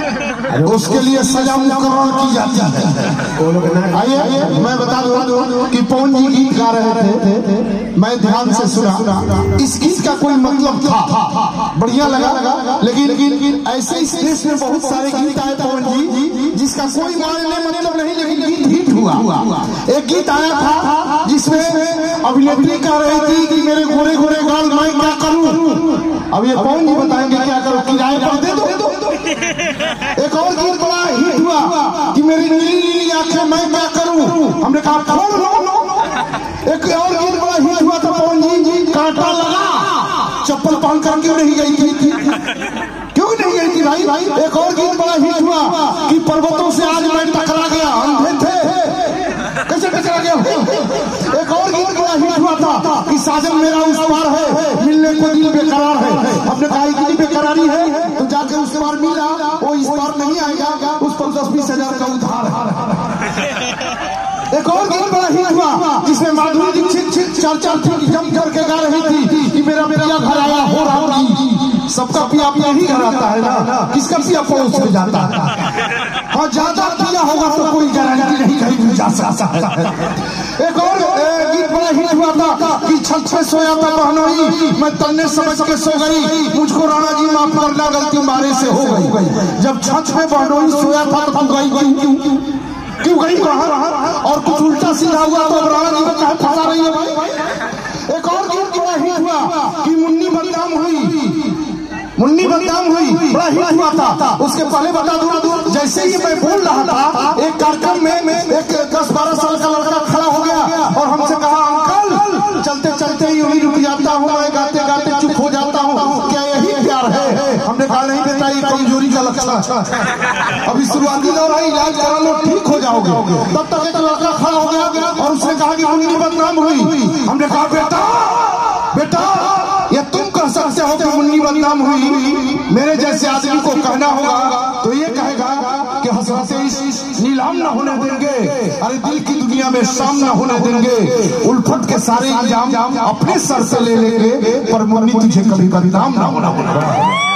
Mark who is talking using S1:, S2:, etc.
S1: उसके लिए सजा मुकर्रर की जाती है। आइए मैं बता दूं कि पवन जी गीत गा रहे थे, मैं ध्यान से सुना। इस गीत का कोई मतलब था, बढ़िया लगा, लेकिन ऐसे इस देश में बहुत सारे गीत आए पवन जी जिसका कोई मायने मतलब नहीं, लेकिन गीत हिट हुआ। एक गीत आया था जिसमें अभिनेत्री कह रही थी कि मेरे गोरे गोरे गाल मैं क्या करूं। अब ये पवन जी बताएंगे क्या करो, किराए पर दे दो। एक और गीत बड़ा हिट हुआ कि मेरी नीली नीली आंखें मैं क्या करूं, हमने कहा खोल लो। एक और गीत बड़ा हिट हुआ था पवन जी, कांटा लगा चप्पल पहन कर क्यों नहीं गई थी, क्यों नहीं गई थी भाई। एक और गीत बड़ा हिट हुआ कि पर्वतों से आज मैं टकरा गया, अंधे थे कैसे टकरा गया। एक और गीत बड़ा हिट हुआ था कि साजन मेरा उस पार है, मिलने को दिल बेकरार है। हमने कहा इतनी बेकरारी है तो जाके उस पार मिला, वो इस पार नहीं आएगा, उस पर 10-20 हजार का उधार है। एक और गीत बड़ा हिट हुआ जिसमें माधुरी दीक्षित 4-4 फीट जंप करके गा रही थी कि मेरा पिया घर आया हो रहा जी। सबका पिया अपना ही घर आता है ना, किसका पिया पड़ोस में जाता है। हाँ ज्यादा पिया होगा तो कोई गारंटी नहीं कहीं भी जा सकता है। एक और गीत बड़ा हिट हुआ था कि छत पे सोया था बहनोई, मैं तन्ने समझ के सो गई, मुझको राणा जी माफ करना गलती मारे से हो गई। जब छत पे बहनोई सोया था तो तू गई क्यों गई बाहर, और कुछ उल्टा सीधा हुआ तो राणा जी को कहा फंसा रही है भाई। एक और गीत बड़ा हिट हुआ कि मुन्नी बदनाम हुई, बड़ा हिट हुआ था। उसके पहले बता दूं, जैसे ही मैं बोल रहा था एक कार्यक्रम में एक 10-12 साल का लड़का खड़ा हो गया और हमसे कहा अंकल चलते चलते ही यूं रुक जाता हूँ, मैं गाते गाते चुप हो जाता हूँ, क्या यही प्यार है। हमने कहा नहीं बेटा ये कमजोरी का लक्षण, अभी शुरुआती दौर है, इलाज करा लो ठीक हो जाओगे। तब तक एक लड़का खड़ा हो गया और उसने कहा कि मुन्नी बदनाम हुई। हमने कहा बेटा ये तुम कह सकते हो कि मुन्नी बदनाम हुई, मेरे जैसे आदमी को कहना होगा तो ये कहेगा कि हसरते इस नीलाम न होने देंगे, अरे दिल की दुनिया में शाम न होने देंगे, उल्फत के सारे इल्जाम अपने सर से ले लेंगे, पर मुन्नी तुझे कभी बदनाम न होना।